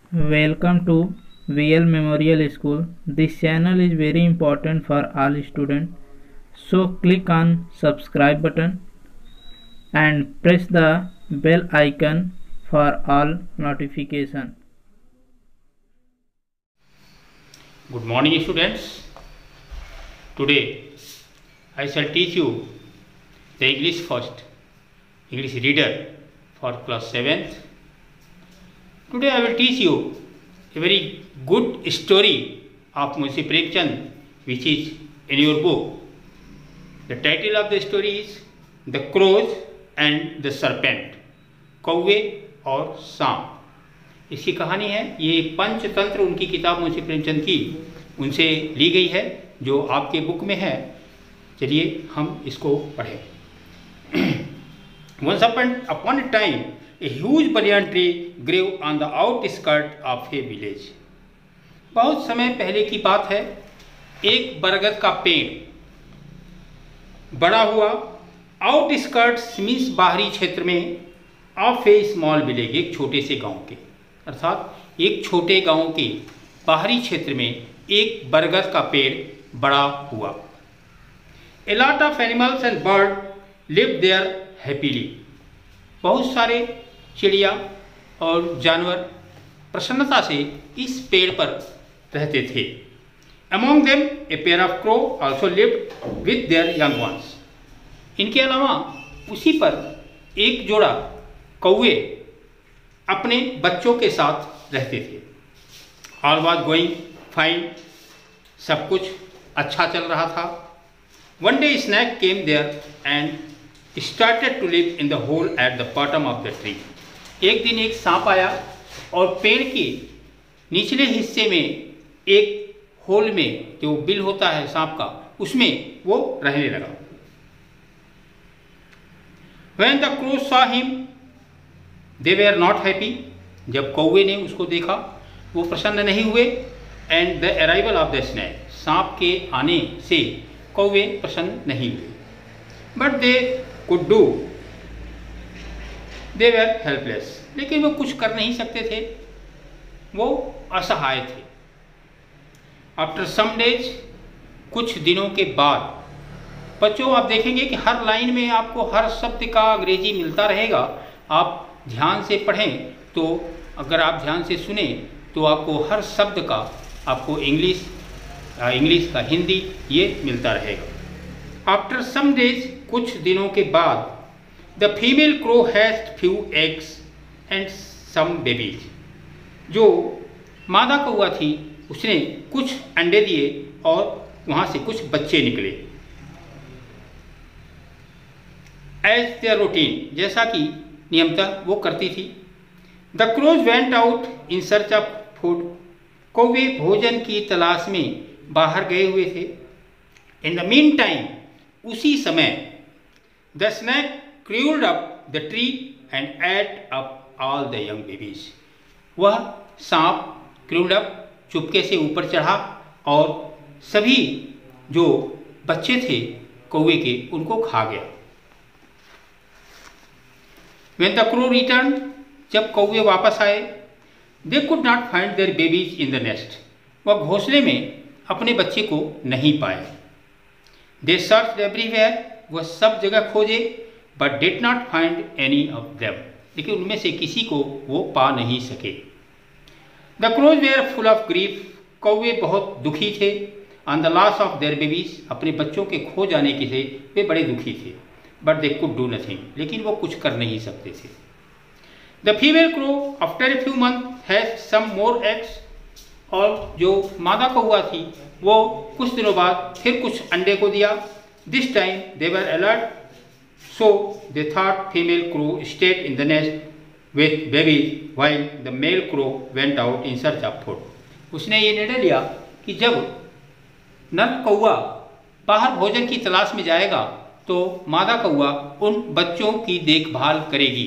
Welcome to VL Memorial School. This channel is very important for all students. So click on subscribe button and press the bell icon for all notification. Good morning students. Today I shall teach you the English first, English reader for class 7th. Today I will teach you a very good story of Munshi Premchand which is in your book. The title of the story is The Crows and the Serpent, कौवे और सांप। इसकी कहानी है, ये पंचतंत्र उनकी किताब मुंशी प्रेमचंद की उनसे ली गई है जो आपके बुक में है। चलिए हम इसको पढ़ें। Once upon a time, a huge banyan tree grew on the outskirts of a village. बहुत समय पहले की बात है, एक बरगद का पेड़ बड़ा हुआ आउटस्कर्ट्स मीन्स बाहरी क्षेत्र में ऑफ ए स्मॉल विलेज, एक छोटे से गांव के, अर्थात एक छोटे गांव के बाहरी क्षेत्र में एक बरगद का पेड़ बड़ा हुआ। A lot of animals and birds lived there happily. बहुत सारे चिड़िया और जानवर प्रसन्नता से इस पेड़ पर रहते थे। Among them a pair of crows also lived with their young ones. इनके अलावा उसी पर एक जोड़ा कौवे अपने बच्चों के साथ रहते थे। All was going fine. सब कुछ अच्छा चल रहा था। One day snake came there and started to live in the hole at the bottom of the tree. एक दिन एक सांप आया और पेड़ के निचले हिस्से में एक होल में, जो बिल होता है सांप का, उसमें वो रहने लगा। When the crows saw him, they were not happy. जब कौवे ने उसको देखा वो प्रसन्न नहीं हुए। And the arrival of the snake, सांप के आने से कौवे प्रसन्न नहीं हुए। But they could do, they were helpless. लेकिन वो कुछ कर नहीं सकते थे, वो असहाय थे। After some days, कुछ दिनों के बाद, बच्चों आप देखेंगे कि हर लाइन में आपको हर शब्द का अंग्रेजी मिलता रहेगा। आप ध्यान से पढ़ें तो, अगर आप ध्यान से सुने तो आपको हर शब्द का, आपको इंग्लिश का हिंदी ये मिलता रहेगा। आफ्टर सम डेज, कुछ दिनों के बाद, the female crow has few eggs and some babies, जो मादा कौवा थी उसने कुछ अंडे दिए और वहाँ से कुछ बच्चे निकले। एज देयर रूटीन, जैसा कि नियमतः वो करती थी। The crows went out in search of food, कौवे भोजन की तलाश में बाहर गए हुए थे। इन द मीन टाइम, उसी समय, the snake crawled up the tree and ate up all the young babies, वह सांप क्रूल्ड अप चुपके से ऊपर चढ़ा और सभी जो बच्चे थे कौवे के उनको खा गया। When the crow returned, जब कौवे वापस आए, they could not find their babies in the nest, वह घोंसले में अपने बच्चे को नहीं पाए। They searched everywhere, वह सब जगह खोजे, but did not find any of them, लेकिन उनमें से किसी को वो पा नहीं सके। The crows were full of grief, कौवे बहुत दुखी थे। On the loss of their babies, अपने बच्चों के खो जाने के से वे बड़े दुखी थे। But they could do nothing, लेकिन वो कुछ कर नहीं सकते थे। The female crow after a few months has some more eggs, और जो मादा कौवा थी वो कुछ दिनों बाद फिर कुछ अंडे को दिया। This time they were alert, so they thought female crow stayed in the nest with babies while the male crow went out in search of food. उसने ये निर्णय लिया कि जब नर कौवा बाहर भोजन की तलाश में जाएगा तो मादा कौवा उन बच्चों की देखभाल करेगी।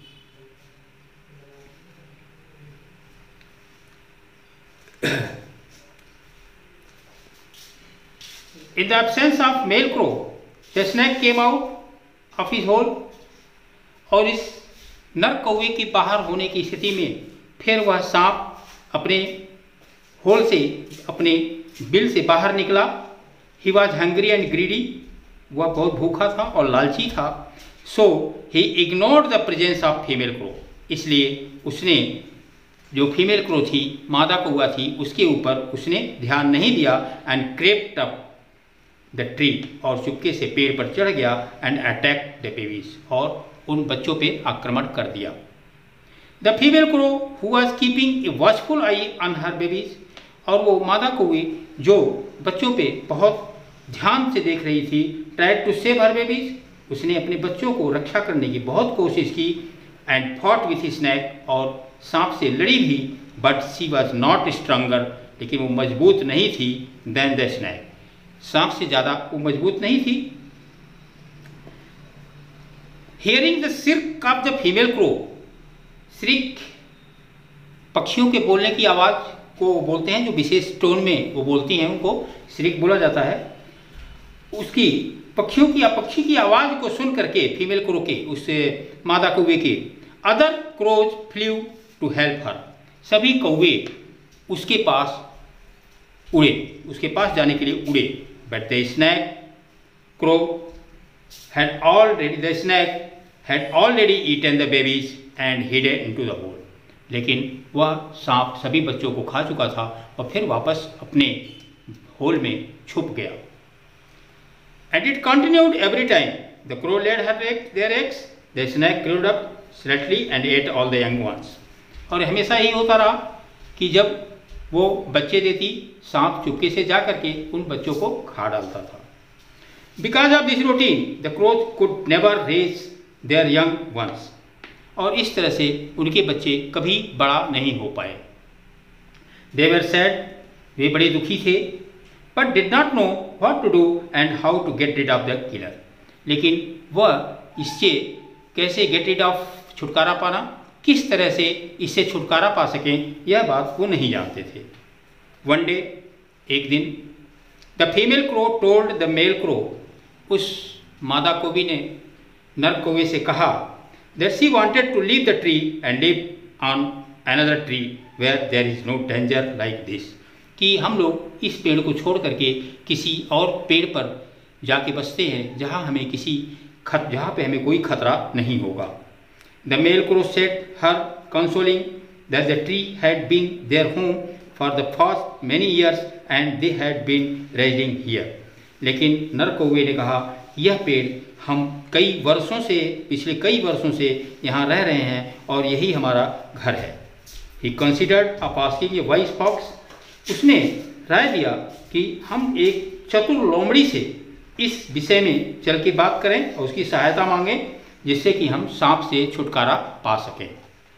In the absence of male crow, the snake came out of his hole, और इस नर कौवे के बाहर होने की स्थिति में फिर वह सांप अपने होल से, अपने बिल से बाहर निकला। He was hungry and greedy, वह बहुत भूखा था और लालची था। So he ignored the presence of female crow, इसलिए उसने जो फीमेल क्रो थी, मादा कौआ थी, उसके ऊपर उसने ध्यान नहीं दिया। And crept up the tree, और चुपके से पेड़ पर चढ़ गया। एंड अटैक द बेबीज, और उन बच्चों पे आक्रमण कर दिया। The female crow who was keeping a watchful eye on her babies, और वो मादा कौवे जो बच्चों पे बहुत ध्यान से देख रही थी, tried to save her babies, उसने अपने बच्चों को रक्षा करने की बहुत कोशिश की। एंड फॉट विथ स्नैक, और सांप से लड़ी भी। But she was not stronger, लेकिन वो मजबूत नहीं थी। देन द स्नैक, सांप से ज़्यादा वो मजबूत नहीं थी। Hearing the shriek of the female crow, shriek पक्षियों के बोलने की आवाज़ को बोलते हैं, जो विशेष टोन में वो बोलती हैं, उनको श्रिक बोला जाता है। उसकी पक्षियों की, पक्षी की आवाज़ को सुन करके फीमेल क्रो के, उस मादा कौवे के, other crows flew to help her, सभी कौवे उसके पास उड़े, उसके पास जाने के लिए उड़े। But the snake crow had already eaten the babies and hidden into the hole, लेकिन वह सांप सभी बच्चों को खा चुका था और फिर वापस अपने होल में छुप गया। And it continued every time the crow laid their eggs, the snake crawled up slightly and ate all the young ones. और हमेशा ही होता रहा कि जब वो बच्चे देती, सांप चुपके से जा करके उन बच्चों को खा डालता था। Because of this routine, the crows could never raise their young ones. और इस तरह से उनके बच्चे कभी बड़ा नहीं हो पाए। They were sad, वे बड़े दुखी थे, but did not know what to do and how to get rid of the killer. लेकिन वह इससे कैसे get rid of, छुटकारा पाना, किस तरह से इससे छुटकारा पा सकें, यह बात वो नहीं जानते थे। One day, एक दिन, the female crow told the male crow, उस मादा कौवे ने नर कौवे से कहा, that she wanted to leave the tree and live on another tree where there is no danger like this, कि हम लोग इस पेड़ को छोड़ करके किसी और पेड़ पर जाके बसते हैं जहाँ पे हमें कोई खतरा नहीं होगा। The male crow said her, consoling that the tree had been their home for the past many years and they had been residing here. लेकिन नर कौवे ने कहा, यह पेड़ हम पिछले कई वर्षों से यहाँ रह रहे हैं और यही हमारा घर है। He considered of asking a wise fox, उसने राय दिया कि हम एक चतुर लोमड़ी से इस विषय में चल के बात करें और उसकी सहायता मांगें, जिससे कि हम सांप से छुटकारा पा सकें।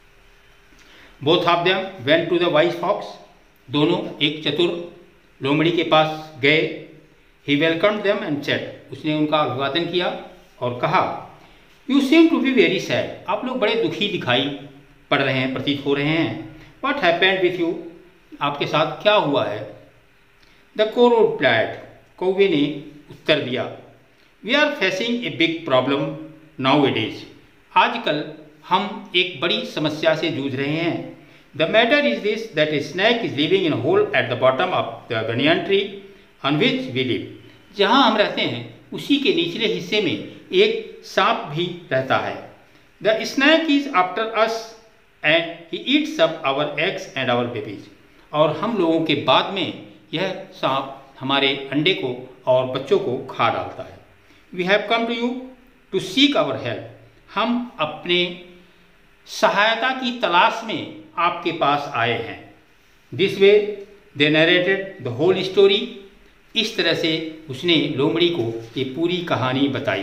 Both of them went to the wise fox, दोनों एक चतुर लोमड़ी के पास गए। He welcomed them and said, उसने उनका अभिवादन किया और कहा, You seem to be very sad, आप लोग बड़े दुखी दिखाई पड़ रहे हैं, प्रतीत हो रहे हैं। What happened with you, आपके साथ क्या हुआ है? The crow replied, कौवे ने उत्तर दिया, We are facing a big problem nowadays, आजकल हम एक बड़ी समस्या से जूझ रहे हैं। The matter is this, that a snake is living in a hole at the bottom of the banyan tree on which we live, जहाँ हम रहते हैं उसी के निचले हिस्से में एक सांप भी रहता है। The snake is after us and he eats up our eggs and our babies, और हम लोगों के बाद में यह सांप हमारे अंडे को और बच्चों को खा डालता है। We have come to you to seek our help, हम अपने सहायता की तलाश में आपके पास आए हैं। This way they narrated the whole story, इस तरह से उसने लोमड़ी को ये पूरी कहानी बताई।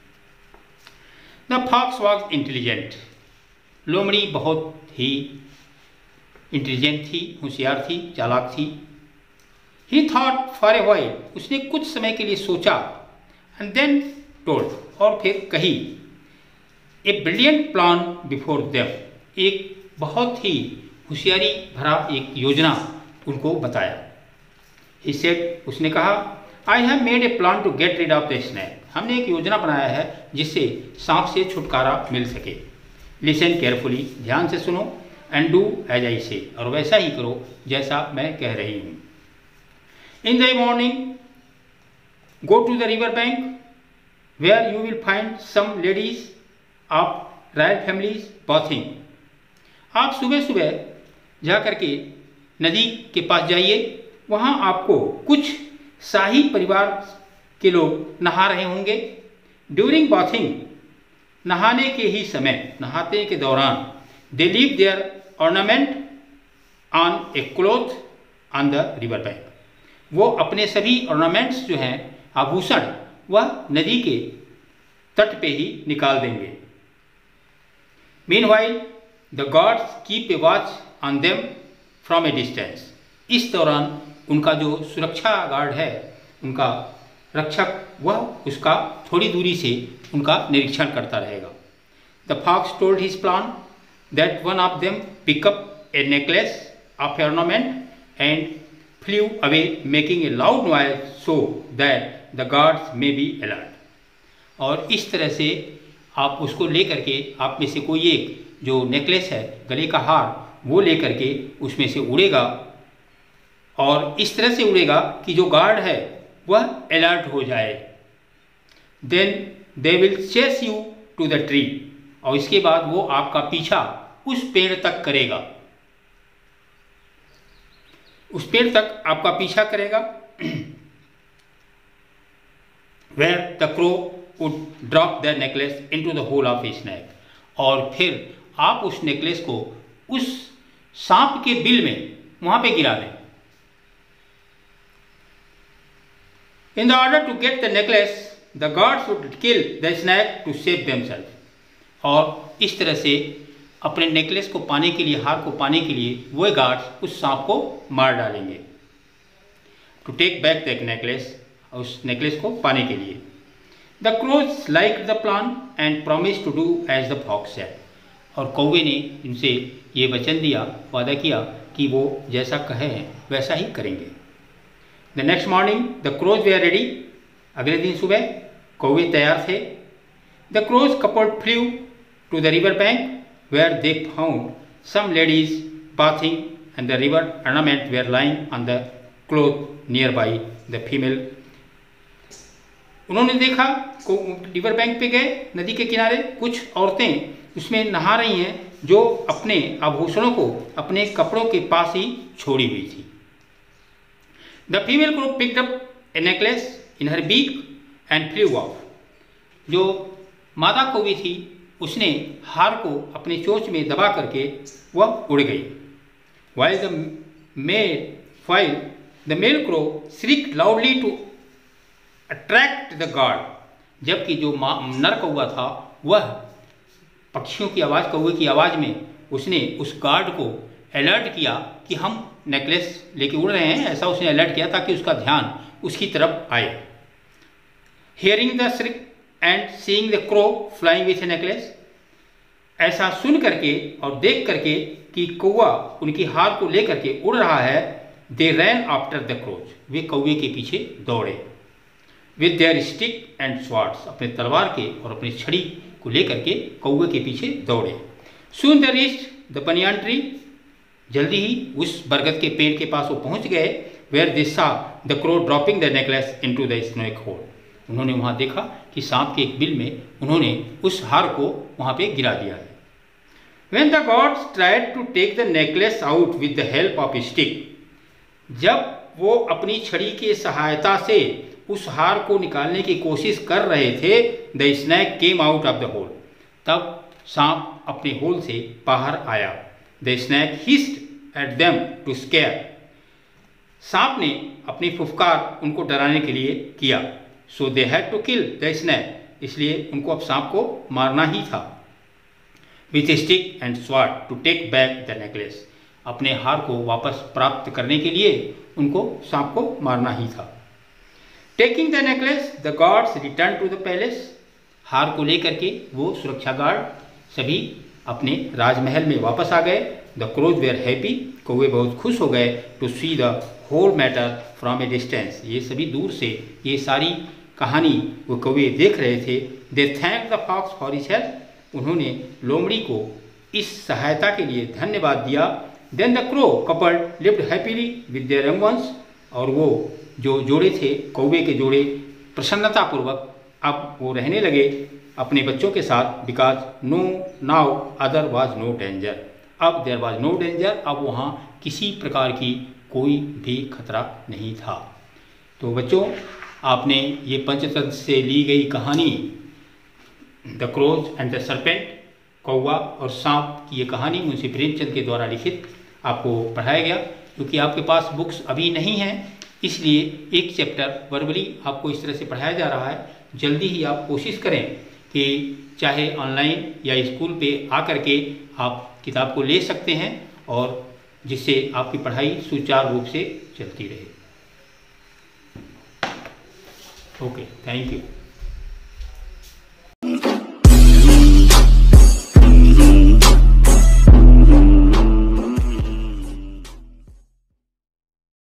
The fox was intelligent, लोमड़ी बहुत ही इंटेलिजेंट थी, होशियार थी, चालाक थी। He thought for a while, उसने कुछ समय के लिए सोचा, and then told, और फिर कही, A brilliant plan before them, एक बहुत ही होशियारी भरा एक योजना उनको बताया। He said, उसने कहा, I have made a plan to get rid of the snake, हमने एक योजना बनाया है जिससे सांप से छुटकारा मिल सके। Listen carefully, ध्यान से सुनो। एंड डू एज आई से, और वैसा ही करो जैसा मैं कह रही हूँ। In the morning go to the river bank where you will find some ladies of royal families bathing. आप सुबह सुबह जा करके नदी के पास जाइए, वहाँ आपको कुछ शाही परिवार के लोग नहा रहे होंगे। ड्यूरिंग बाथिंग, नहाने के ही समय, नहाते के दौरान, they leave their ornament on a cloth on the river bank. वो अपने सभी ऑर्नामेंट्स जो हैं, आभूषण, वह नदी के तट पे ही निकाल देंगे। Meanwhile the guards keep a watch on them from a distance. इस दौरान उनका जो सुरक्षा गार्ड है, उनका रक्षक, वह उसका थोड़ी दूरी से उनका निरीक्षण करता रहेगा। The fox told his plan that one of them pick up a necklace of ornament and flew away making a loud noise so that the guards may be alert. और इस तरह से आप उसको ले करके, आप में से कोई एक जो नेकलेस है, गले का हार, वो ले करके उसमें से उड़ेगा, और इस तरह से उड़ेगा कि जो गार्ड है वह अलर्ट हो जाए। Then they will chase you to the tree, और इसके बाद वो आपका पीछा उस पेड़ तक करेगा, उस पेड़ तक आपका पीछा करेगा। Where the crow would drop the necklace into the hole of a snake, और फिर आप उस नेकलेस को उस सांप के बिल में वहां पे गिरा दें। In the order to get the necklace the guards would kill the snake to save themselves, और इस तरह से अपने नेकलेस को पाने के लिए, हार को पाने के लिए, वो गार्ड्स उस सांप को मार डालेंगे। To take back the necklace, उस नेकलेस को पाने के लिए। The crows like the plan and promise to do as the fox said, और कौवे ने इनसे ये वचन दिया, वादा किया कि वो जैसा कहे हैं वैसा ही करेंगे। The next morning the crows were ready. अगले दिन सुबह कौवे तैयार थे। The crows couple flew to the river bank where they found some ladies bathing and the river ornament were lying on the cloth nearby the female. उन्होंने देखा, river bank पे गए, नदी के किनारे कुछ औरतें उसमें नहा रही हैं, जो अपने आभूषणों को अपने कपड़ों के पास ही छोड़ी हुई थी। The female crow picked up a necklace in her beak and flew off. जो मादा कौवी थी, उसने हार को अपने चोंच में दबा करके वह उड़ गई। While the male crow shriek loudly to attract the guard, जबकि जो नर कौवा था वह पक्षियों की आवाज़, कौवे की आवाज़ में उसने उस गार्ड को अलर्ट किया कि हम नेकलेस लेके उड़ रहे हैं, ऐसा उसने अलर्ट किया ताकि उसका ध्यान उसकी तरफ आए। Hearing the shriek and seeing the crow flying with a necklace, ऐसा सुन करके और देख करके कि कौवा उनकी हार को लेकर के उड़ रहा है, they ran after the crows, वे कौवे के पीछे दौड़े। With their stick and swords, अपने तलवार के और अपनी छड़ी को लेकर के कौवे के पीछे दौड़े। Soon they reached the banyan tree, जल्दी ही उस बरगद के पेड़ के पास वो पहुंच गए। Where they saw the crow dropping the necklace into the snake hole, उन्होंने वहां देखा कि सांप के एक बिल में उन्होंने उस हार को वहां पे गिरा दिया है। When the gods tried to take the necklace out with the help of a stick, जब वो अपनी छड़ी की सहायता से उस हार को निकालने की कोशिश कर रहे थे, the snake came out of the hole, तब सांप अपने होल से बाहर आया। The snake hissed at them to scare, सांप ने अपनी फुफकार उनको डराने के लिए किया। So they had to kill the snake, इसलिए उनको अब सांप को मारना ही था। With stick and sword to take back the necklace, अपने हार को वापस प्राप्त करने के लिए उनको सांप को मारना ही था। Taking the necklace the guards return to the palace, हार को लेकर के वो सुरक्षा गार्ड सभी अपने राजमहल में वापस आ गए। द क्रोज वेयर हैप्पी, कौवे बहुत खुश हो गए। To see the whole matter from a distance, ये सभी दूर से ये सारी कहानी वो कौवे देख रहे थे। They thank the fox for his help, उन्होंने लोमड़ी को इस सहायता के लिए धन्यवाद दिया। Then the crow couple lived happily with their young ones, और वो जो जोड़े थे, कौवे के जोड़े, प्रसन्नतापूर्वक अब वो रहने लगे अपने बच्चों के साथ। Because no now other was no danger, अब देयर वाज नो डेंजर, अब वहाँ किसी प्रकार की कोई भी खतरा नहीं था। तो बच्चों, आपने ये पंचतंत्र से ली गई कहानी the crows and the serpent, कौवा और सांप की ये कहानी मुंशी प्रेमचंद के द्वारा लिखित आपको पढ़ाया गया। क्योंकि आपके पास बुक्स अभी नहीं हैं, इसलिए एक चैप्टर वर्बली आपको इस तरह से पढ़ाया जा रहा है। जल्दी ही आप कोशिश करें कि चाहे ऑनलाइन या स्कूल पे आकर के आप किताब को ले सकते हैं, और जिससे आपकी पढ़ाई सुचारू रूप से चलती रहे। Okay, thank you.